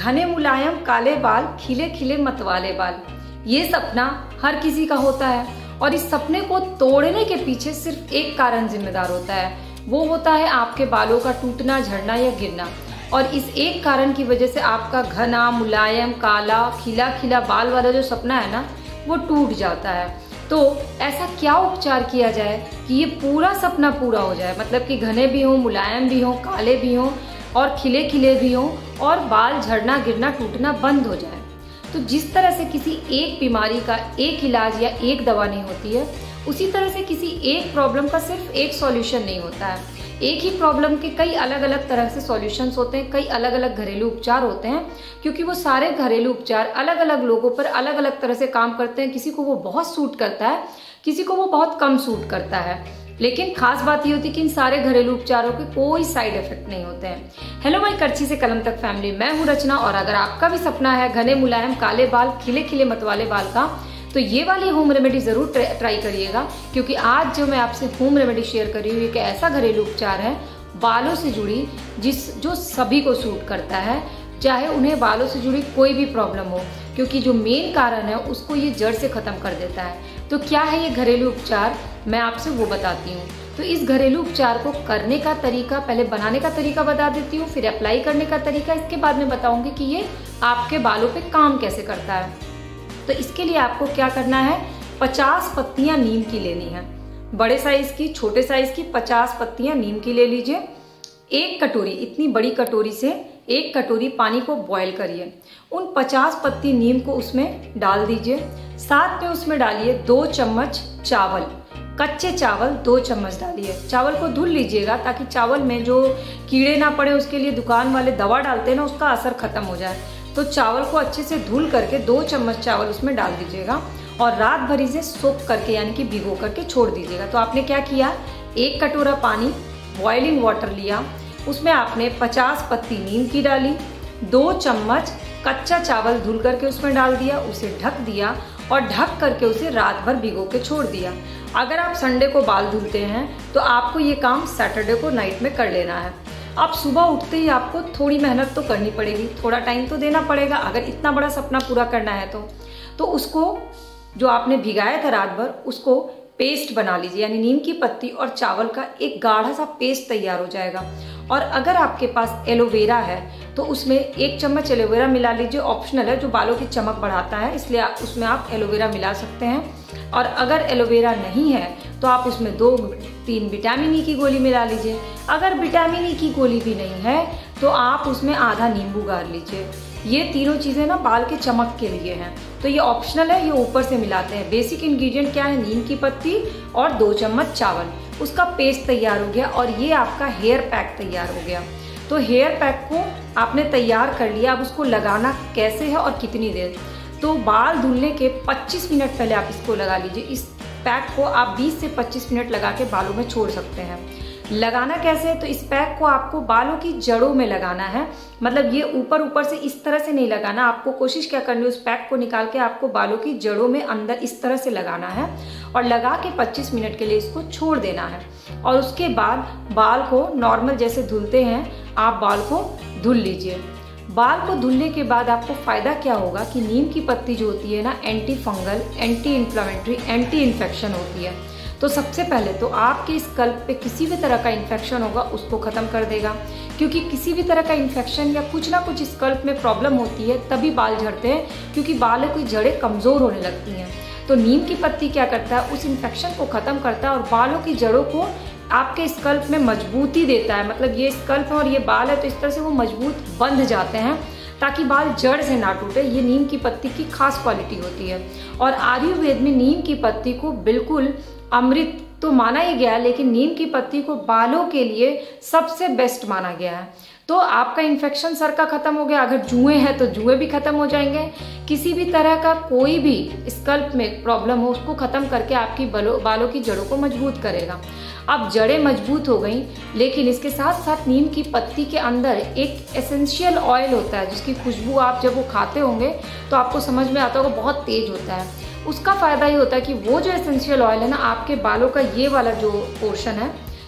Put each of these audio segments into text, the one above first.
घने मुलायम काले बाल, खिले खिले मतवाले बाल। ये सपना हर किसी का होता है और इस सपने को तोड़ने के पीछे सिर्फ एक कारण जिम्मेदार होता है, वो होता है आपके बालों का टूटना, झड़ना या गिरना। और इस एक कारण की वजह से आपका घना मुलायम काला खिला खिला बाल वाला जो सपना है ना, वो टूट जाता है। तो ऐसा क्या उपचार किया जाए कि ये पूरा सपना पूरा हो जाए, मतलब कि घने भी हों, मुलायम भी हों, काले भी हों और खिले खिले भी हों और बाल झड़ना गिरना टूटना बंद हो जाए। तो जिस तरह से किसी एक बीमारी का एक इलाज या एक दवा नहीं होती है, उसी तरह से किसी एक प्रॉब्लम का सिर्फ एक सॉल्यूशन नहीं होता है। एक ही प्रॉब्लम के कई अलग अलग तरह से सॉल्यूशंस होते हैं, कई अलग अलग घरेलू उपचार होते हैं, क्योंकि वो सारे घरेलू उपचार अलग अलग लोगों पर अलग अलग तरह से काम करते हैं। किसी को वो बहुत सूट करता है, किसी को वो बहुत कम सूट करता है। लेकिन खास बात ये होती है कि इन सारे घरेलू उपचारों के कोई साइड इफेक्ट नहीं होते हैं। हेलो माय करची से कलम तक फैमिली, मैं हूँ रचना। और अगर आपका भी सपना है घने मुलायम काले बाल, खिले खिले मतवाले बाल का, तो ये वाली होम रेमेडी जरूर ट्राई करिएगा, क्योंकि आज जो मैं आपसे होम रेमेडी शेयर कर रही हूँ एक ऐसा घरेलू उपचार है बालों से जुड़ी जो सभी को सूट करता है, चाहे उन्हें बालों से जुड़ी कोई भी प्रॉब्लम हो, क्योंकि जो मेन कारण है उसको ये जड़ से खत्म कर देता है। तो क्या है ये घरेलू उपचार, मैं आपसे वो बताती हूँ। तो इस घरेलू उपचार को करने का तरीका, पहले बनाने का तरीका बता देती हूँ, फिर अप्लाई करने का तरीका, इसके बाद में बताऊंगी कि ये आपके बालों पे काम कैसे करता है। तो इसके लिए आपको क्या करना है, 50 पत्तियां नीम की लेनी है। बड़े साइज की, छोटे साइज की 50 पत्तियां नीम की ले लीजिए। एक कटोरी, इतनी बड़ी कटोरी से एक कटोरी पानी को बॉईल करिए। उन 50 पत्ती नीम को उसमें डाल दीजिए। साथ में उसमें डालिए 2 चम्मच चावल, कच्चे चावल 2 चम्मच डालिए। चावल को धुल लीजिएगा ताकि चावल में जो कीड़े ना पड़े, उसके लिए दुकान वाले दवा डालते हैं ना, उसका असर खत्म हो जाए। तो चावल को अच्छे से धुल करके 2 चम्मच चावल उसमें डाल दीजिएगा और रात भर इसे सोक करके यानी कि भिगो करके छोड़ दीजिएगा। तो आपने क्या किया, 1 कटोरा पानी बॉइलिंग वाटर लिया, उसमें आपने 50 पत्ती नीम की डाली, 2 चम्मच कच्चा चावल धुल करके उसमें डाल दिया, उसे ढक दिया और ढक करके उसे रात भर भिगो के छोड़ दिया। अगर आप संडे को बाल धुलते हैं तो आपको ये काम सैटरडे को नाइट में कर लेना है। अब सुबह उठते ही आपको थोड़ी मेहनत तो करनी पड़ेगी, थोड़ा टाइम तो देना पड़ेगा अगर इतना बड़ा सपना पूरा करना है तो उसको जो आपने भिगाया था रात भर, उसको पेस्ट बना लीजिए, यानी नीम की पत्ती और चावल का एक गाढ़ा सा पेस्ट तैयार हो जाएगा। और अगर आपके पास एलोवेरा है तो उसमें 1 चम्मच एलोवेरा मिला लीजिए, ऑप्शनल है, जो बालों की चमक बढ़ाता है, इसलिए उसमें आप एलोवेरा मिला सकते हैं। और अगर एलोवेरा नहीं है तो आप उसमें 2-3 विटामिन ई की गोली मिला लीजिए। अगर विटामिन ई की गोली भी नहीं है तो आप उसमें आधा नींबू गाड़ लीजिए। ये तीनों चीज़ें ना बाल के चमक के लिए हैं, तो ये ऑप्शनल है, ये ऊपर से मिलाते हैं। बेसिक इंग्रेडिएंट क्या है, नीम की पत्ती और 2 चम्मच चावल, उसका पेस्ट तैयार हो गया और ये आपका हेयर पैक तैयार हो गया। तो हेयर पैक को आपने तैयार कर लिया। अब उसको लगाना कैसे है और कितनी देर, तो बाल धुलने के 25 मिनट पहले आप इसको लगा लीजिए। इस पैक को आप 20 से 25 मिनट लगा के बालों में छोड़ सकते हैं। लगाना कैसे है, तो इस पैक को आपको बालों की जड़ों में लगाना है, मतलब ये ऊपर ऊपर से इस तरह से नहीं लगाना। आपको कोशिश क्या करनी है, उस पैक को निकाल के आपको बालों की जड़ों में अंदर इस तरह से लगाना है और लगा के 25 मिनट के लिए इसको छोड़ देना है। और उसके बाद बाल को नॉर्मल जैसे धुलते हैं आप बाल को धुल लीजिए। बाल को धुलने के बाद आपको फ़ायदा क्या होगा कि नीम की पत्ती जो होती है ना, anti fungal, anti inflammatory, anti infection होती है। तो सबसे पहले तो आपके स्कल्प पे किसी भी तरह का इन्फेक्शन होगा उसको ख़त्म कर देगा, क्योंकि किसी भी तरह का इन्फेक्शन या कुछ ना कुछ स्कल्प में प्रॉब्लम होती है तभी बाल झड़ते हैं, क्योंकि बालों की जड़ें कमज़ोर होने लगती हैं। तो नीम की पत्ती क्या करता है, उस इन्फेक्शन को ख़त्म करता है और बालों की जड़ों को आपके स्कल्प में मजबूती देता है। मतलब ये स्कल्प है और ये बाल है, तो इस तरह से वो मजबूत बंध जाते हैं ताकि बाल जड़ से ना टूटे। ये नीम की पत्ती की खास क्वालिटी होती है। और आयुर्वेद में नीम की पत्ती को बिल्कुल अमृत तो माना ही गया, लेकिन नीम की पत्ती को बालों के लिए सबसे बेस्ट माना गया है। तो आपका इन्फेक्शन सर का खत्म हो गया, अगर जुएं हैं तो जुएं भी खत्म हो जाएंगे। किसी भी तरह का कोई भी स्कल्प में प्रॉब्लम हो उसको खत्म करके आपकी बालों की जड़ों को मजबूत करेगा। अब जड़ें मजबूत हो गई, लेकिन इसके साथ साथ नीम की पत्ती के अंदर एक एसेंशियल ऑयल होता है जिसकी खुशबू आप जब वो खाते होंगे तो आपको समझ में आता होगा, बहुत तेज होता है। उसका फ़ायदा ये होता है कि वो जो एसेंशियल ऑयल है ना, आपके बालों का ये वाला जो पोर्शन है,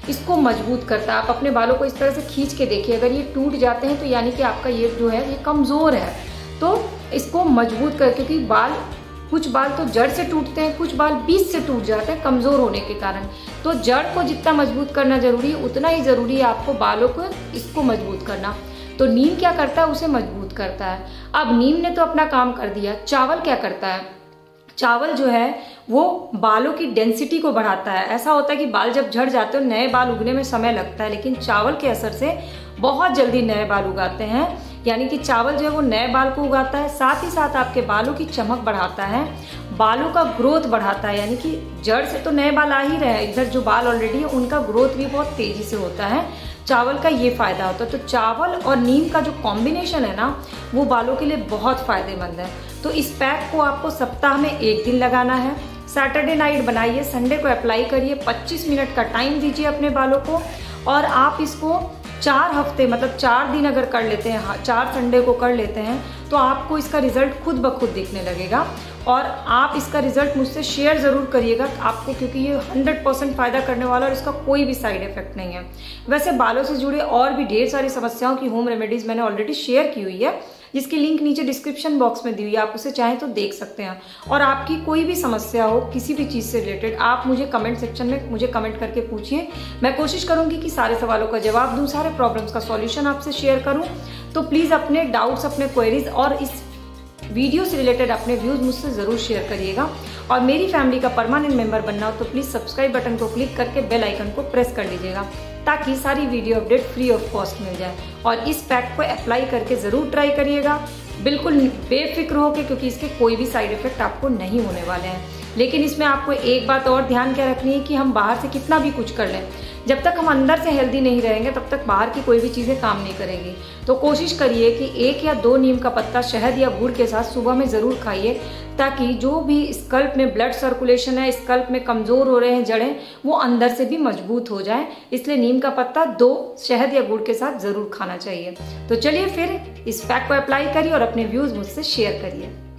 इसको मजबूत करता है। आप अपने बालों को इस तरह से खींच के देखिए, अगर ये टूट जाते हैं तो यानी कि आपका ये जो है ये कमज़ोर है। तो इसको मजबूत कर, क्योंकि कुछ बाल तो जड़ से टूटते हैं, कुछ बाल बीच से टूट जाते हैं कमज़ोर होने के कारण। तो जड़ को जितना मजबूत करना जरूरी है उतना ही ज़रूरी है आपको बालों को इसको मजबूत करना। तो नीम क्या करता है, उसे मजबूत करता है। अब नीम ने तो अपना काम कर दिया, चावल क्या करता है? चावल जो है वो बालों की डेंसिटी को बढ़ाता है। ऐसा होता है कि बाल जब झड़ जाते हैं नए बाल उगने में समय लगता है, लेकिन चावल के असर से बहुत जल्दी नए बाल उगाते हैं। यानी कि चावल जो है वो नए बाल को उगाता है, साथ ही साथ आपके बालों की चमक बढ़ाता है, बालों का ग्रोथ बढ़ाता है। यानी कि जड़ से तो नए बाल आ ही रहे हैं, इधर जो बाल ऑलरेडी है उनका ग्रोथ भी बहुत तेजी से होता है। चावल का ये फायदा होता है। तो चावल और नीम का जो कॉम्बिनेशन है ना, वो बालों के लिए बहुत फायदेमंद है। तो इस पैक को आपको सप्ताह में 1 दिन लगाना है। सैटरडे नाइट बनाइए, संडे को अप्लाई करिए, 25 मिनट का टाइम दीजिए अपने बालों को, और आप इसको 4 हफ्ते मतलब 4 दिन अगर कर लेते हैं, 4 संडे को कर लेते हैं, तो आपको इसका रिजल्ट खुद ब खुद दिखने लगेगा। और आप इसका रिजल्ट मुझसे शेयर ज़रूर करिएगा आपको, क्योंकि ये 100% फ़ायदा करने वाला और इसका कोई भी साइड इफेक्ट नहीं है। वैसे बालों से जुड़े और भी ढेर सारी समस्याओं की होम रेमेडीज़ मैंने ऑलरेडी शेयर की हुई है, जिसकी लिंक नीचे डिस्क्रिप्शन बॉक्स में दी हुई है, आप उसे चाहें तो देख सकते हैं। और आपकी कोई भी समस्या हो किसी भी चीज़ से रिलेटेड, आप मुझे कमेंट सेक्शन में मुझे कमेंट करके पूछिए। मैं कोशिश करूंगी कि सारे सवालों का जवाब दूं, सारे प्रॉब्लम्स का सॉल्यूशन आपसे शेयर करूं। तो प्लीज़ अपने डाउट्स, अपने क्वेरीज और इस वीडियो से रिलेटेड अपने व्यूज़ मुझसे ज़रूर शेयर करिएगा। और मेरी फैमिली का परमानेंट मेंबर बनना हो तो प्लीज़ सब्सक्राइब बटन को क्लिक करके बेल आइकन को प्रेस कर लीजिएगा, ताकि सारी video update free of cost मिल जाए। और इस पैक को अप्लाई करके ज़रूर ट्राई करिएगा, बिल्कुल बेफिक्र होकर, क्योंकि इसके कोई भी साइड इफेक्ट आपको नहीं होने वाले हैं। लेकिन इसमें आपको एक बात और ध्यान क्या रखनी है कि हम बाहर से कितना भी कुछ कर लें, जब तक हम अंदर से हेल्दी नहीं रहेंगे तब तक बाहर की कोई भी चीज़ें काम नहीं करेंगी। तो कोशिश करिए कि 1 या 2 नीम का पत्ता शहद या गुड़ के साथ सुबह में ज़रूर खाइए, ताकि जो भी स्कल्प में ब्लड सर्कुलेशन है, स्कल्प में कमज़ोर हो रहे हैं जड़ें, वो अंदर से भी मजबूत हो जाए। इसलिए नीम का पत्ता 2 शहद या गुड़ के साथ ज़रूर खाना चाहिए। तो चलिए फिर इस पैक को अप्लाई करिए और अपने व्यूज़ मुझसे शेयर करिए।